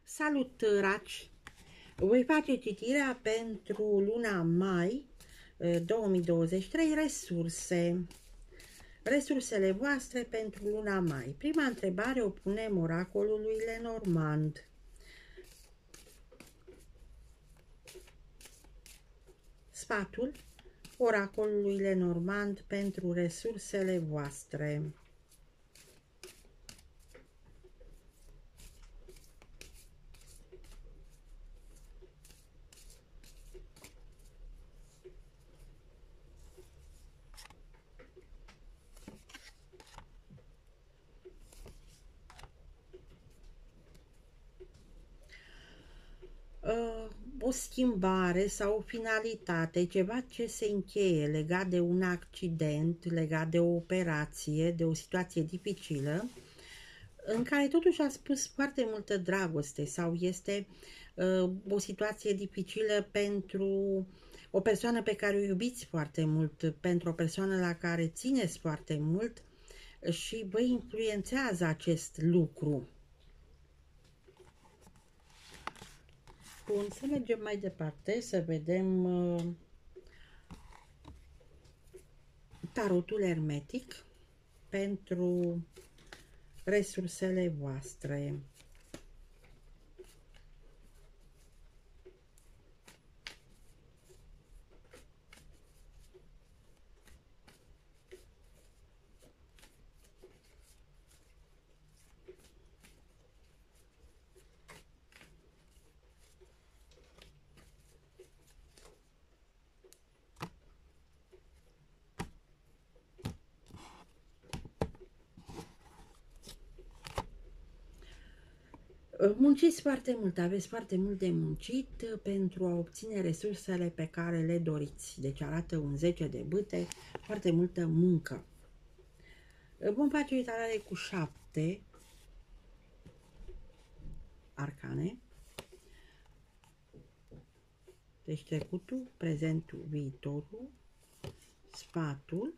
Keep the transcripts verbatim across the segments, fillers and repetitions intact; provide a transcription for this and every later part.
Salut, Raci! Voi face citirea pentru luna mai două mii douăzeci și trei, resurse. Resursele voastre pentru luna mai. Prima întrebare o punem oracolului Lenormand. Sfatul oracolului Lenormand pentru resursele voastre. O schimbare sau o finalitate, ceva ce se încheie legat de un accident, legat de o operație, de o situație dificilă, în care totuși a spus foarte multă dragoste sau este uh, o situație dificilă pentru o persoană pe care o iubiți foarte mult, pentru o persoană la care țineți foarte mult și vă influențează acest lucru. Bun, să mergem mai departe, să vedem uh, tarotul hermetic pentru resursele voastre. Munciți foarte mult, aveți foarte mult de muncit pentru a obține resursele pe care le doriți. Deci arată un zece de bâte, foarte multă muncă. Vom face o iterare cu șapte arcane. Deci trecutul, prezentul, viitorul, sfatul,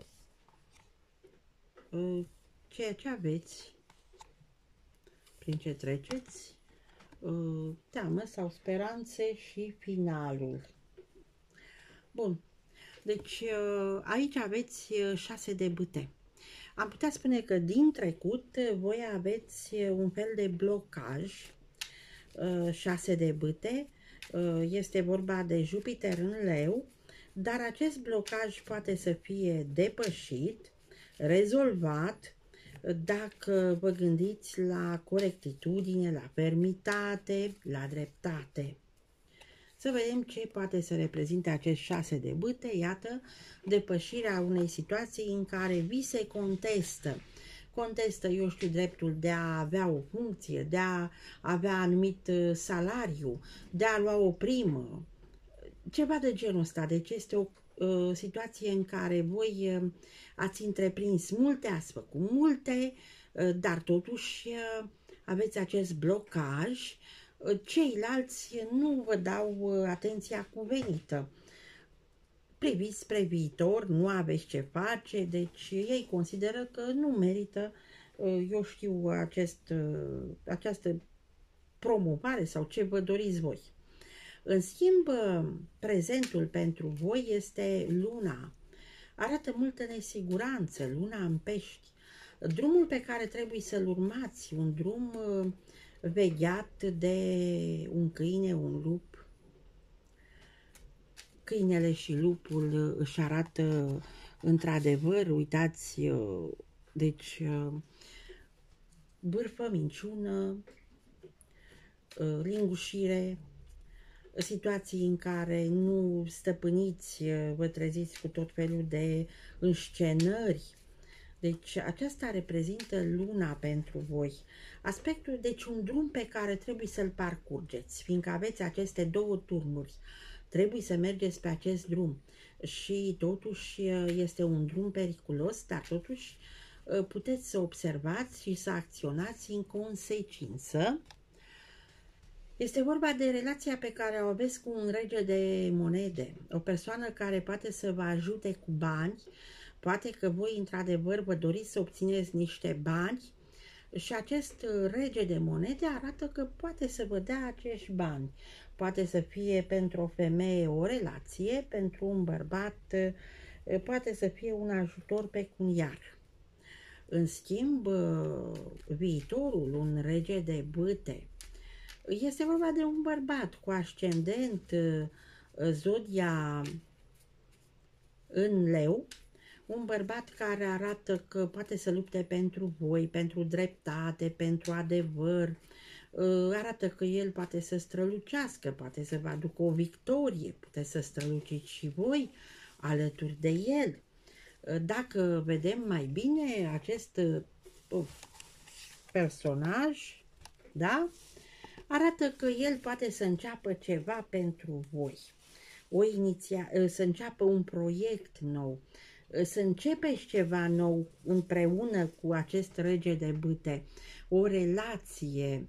ceea ce aveți, prin ce treceți, teamă sau speranțe și finalul. Bun, deci aici aveți șase de bâte. Am putea spune că din trecut voi aveți un fel de blocaj, șase de bâte, este vorba de Jupiter în Leu, dar acest blocaj poate să fie depășit, rezolvat, dacă vă gândiți la corectitudine, la fermitate, la dreptate. Să vedem ce poate să reprezinte acest șase de bâte. Iată, depășirea unei situații în care vi se contestă. Contestă, eu știu, dreptul de a avea o funcție, de a avea anumit salariu, de a lua o primă, ceva de genul ăsta. Deci este o uh, situație în care voi uh, ați întreprins multe, ați făcut multe, uh, dar totuși uh, aveți acest blocaj. Uh, ceilalți nu vă dau uh, atenția cuvenită. Priviți spre viitor, nu aveți ce face, deci ei consideră că nu merită, uh, eu știu, acest, uh, această promovare sau ce vă doriți voi. În schimb, prezentul pentru voi este luna. Arată multă nesiguranță, luna în pești. Drumul pe care trebuie să-l urmați, un drum vegheat de un câine, un lup. Câinele și lupul își arată într-adevăr, uitați, deci bârfă, minciună, lingușire, situații în care nu stăpâniți, vă treziți cu tot felul de înscenări. Deci aceasta reprezintă luna pentru voi. Aspectul, deci un drum pe care trebuie să-l parcurgeți, fiindcă aveți aceste două turnuri. Trebuie să mergeți pe acest drum și totuși este un drum periculos, dar totuși puteți să observați și să acționați în consecință. Este vorba de relația pe care o aveți cu un rege de monede, o persoană care poate să vă ajute cu bani, poate că voi într-adevăr vă doriți să obțineți niște bani Și acest rege de monede arată că poate să vă dea acești bani. Poate să fie pentru o femeie o relație, pentru un bărbat poate să fie un ajutor pecuniar. În schimb, viitorul, un rege de bâte, este vorba de un bărbat cu ascendent zodia în leu, un bărbat care arată că poate să lupte pentru voi, pentru dreptate, pentru adevăr, arată că el poate să strălucească, poate să vă aducă o victorie, puteți să străluciți și voi alături de el. Dacă vedem mai bine acest personaj, da, arată că el poate să înceapă ceva pentru voi, o iniția, să înceapă un proiect nou, să începeți ceva nou împreună cu acest rege de bâte, o relație,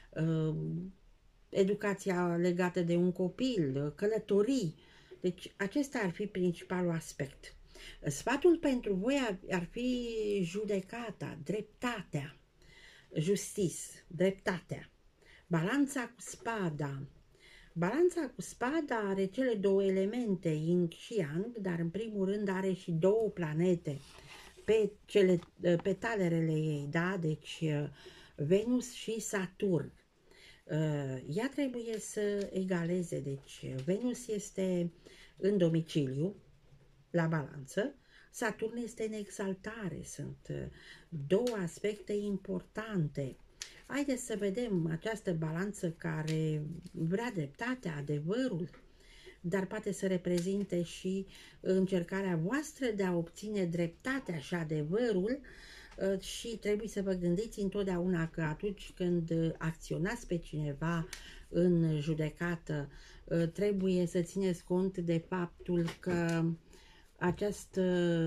educația legată de un copil, călătorii. Deci acesta ar fi principalul aspect. Sfatul pentru voi ar fi judecata, dreptatea, justice, dreptatea, balanța cu spada. Balanța cu spada are cele două elemente, yin și yang, dar în primul rând are și două planete pe cele petalerele ei, da? Deci Venus și Saturn. Ea trebuie să egaleze, deci Venus este în domiciliu, la balanță, Saturn este în exaltare, sunt două aspecte importante. Haideți să vedem această balanță care vrea dreptatea, adevărul, dar poate să reprezinte și încercarea voastră de a obține dreptatea și adevărul și trebuie să vă gândiți întotdeauna că atunci când acționați pe cineva în judecată, trebuie să țineți cont de faptul că această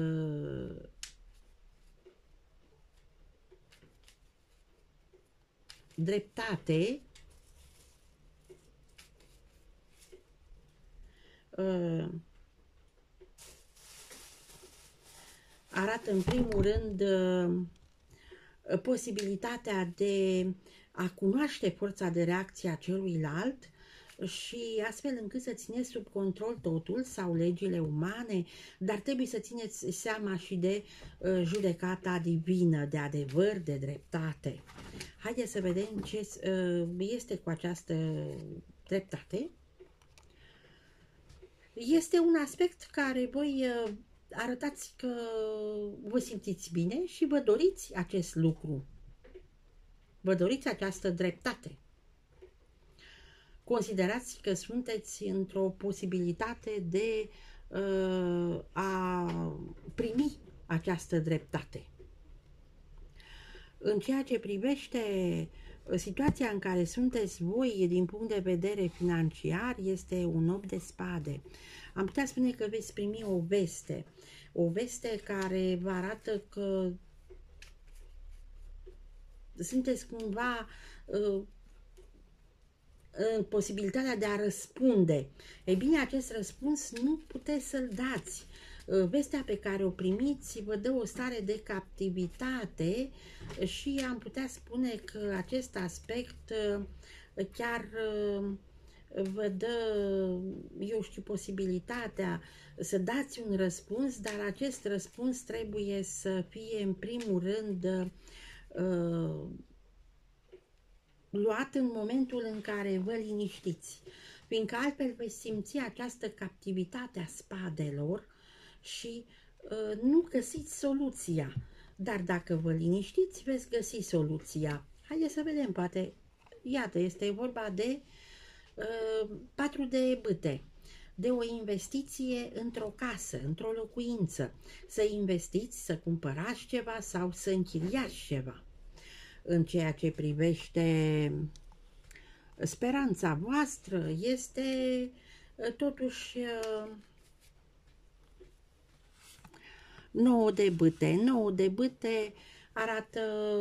dreptate uh, arată în primul rând uh, posibilitatea de a cunoaște forța de reacție a celuilalt și astfel încât să țineți sub control totul sau legile umane, dar trebuie să țineți seama și de uh, judecata divină, de adevăr, de dreptate. Haideți să vedem ce uh, este cu această dreptate. Este un aspect care voi uh, arătați că vă simțiți bine și vă doriți acest lucru. Vă doriți această dreptate. Considerați că sunteți într-o posibilitate de uh, a primi această dreptate. În ceea ce privește situația în care sunteți voi din punct de vedere financiar, este un opt de spade. Am putea spune că veți primi o veste, o veste care vă arată că sunteți cumva uh, în posibilitatea de a răspunde. Ei bine, acest răspuns nu puteți să-l dați. Vestea pe care o primiți vă dă o stare de captivitate și am putea spune că acest aspect chiar vă dă, eu știu, posibilitatea să dați un răspuns, dar acest răspuns trebuie să fie în primul rând luat în momentul în care vă liniștiți, fiindcă altfel veți simți această captivitate a spadelor și uh, nu găsiți soluția. Dar dacă vă liniștiți, veți găsi soluția. Haideți să vedem, poate, iată, este vorba de uh, patru de bâte, de o investiție într-o casă, într-o locuință, să investiți, să cumpărați ceva sau să închiriați ceva. În ceea ce privește speranța voastră, este totuși nouă de bâte. nouă de bâte arată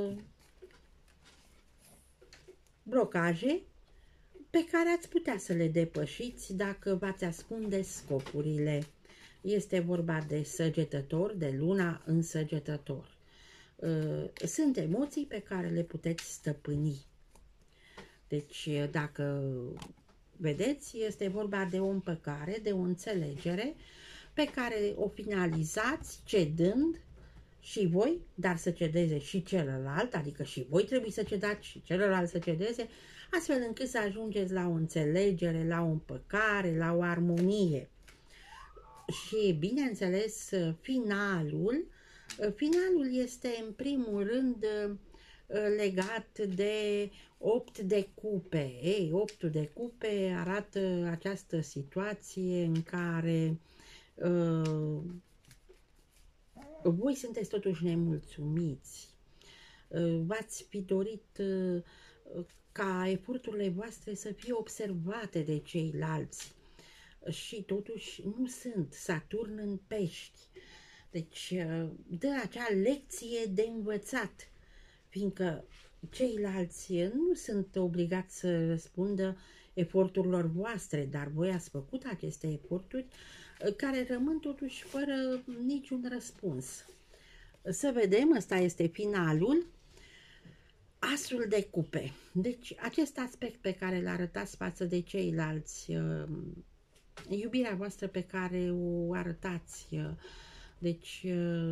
blocaje pe care ați putea să le depășiți dacă v-ați ascunde scopurile. Este vorba de săgetător, de luna în săgetător. Sunt emoții pe care le puteți stăpâni. Deci, dacă vedeți, este vorba de o împăcare, de o înțelegere pe care o finalizați cedând și voi, dar să cedeze și celălalt, adică și voi trebuie să cedați și celălalt să cedeze, astfel încât să ajungeți la o înțelegere, la o împăcare, la o armonie. Și, bineînțeles, finalul, finalul este în primul rând legat de opt de cupe. Ei, optul de cupe arată această situație în care uh, voi sunteți totuși nemulțumiți. Uh, V-ați fi dorit uh, ca eforturile voastre să fie observate de ceilalți și totuși nu sunt. Saturn în pești. Deci dă acea lecție de învățat, fiindcă ceilalți nu sunt obligați să răspundă eforturilor voastre, dar voi ați făcut aceste eforturi care rămân totuși fără niciun răspuns. Să vedem, ăsta este finalul. Asul de cupe. Deci acest aspect pe care îl arătați față de ceilalți, iubirea voastră pe care o arătați, deci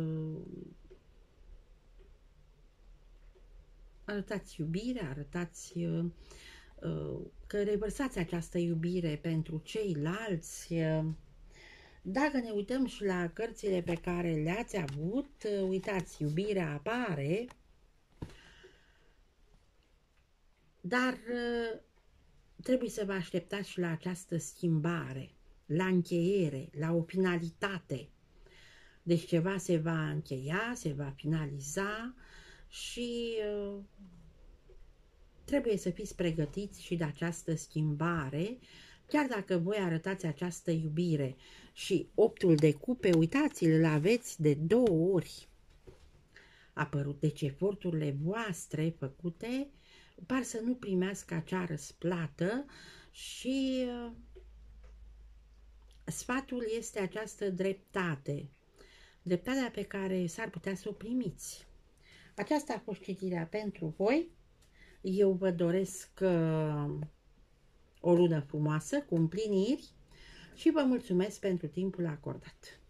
arătați iubire, arătați că revărsați această iubire pentru ceilalți. Dacă ne uităm și la cărțile pe care le-ați avut, uitați, iubirea apare, dar trebuie să vă așteptați și la această schimbare, la încheiere, la o finalitate. Deci ceva se va încheia, se va finaliza și uh, trebuie să fiți pregătiți și de această schimbare, chiar dacă voi arătați această iubire. Și optul de cupe, uitați-l, îl aveți de două ori apărut. Deci eforturile voastre făcute par să nu primească acea răsplată și uh, sfatul este această dreptate. Dreptatea pe care s-ar putea să o primiți. Aceasta a fost citirea pentru voi. Eu vă doresc uh, o lună frumoasă, cu împliniri și vă mulțumesc pentru timpul acordat.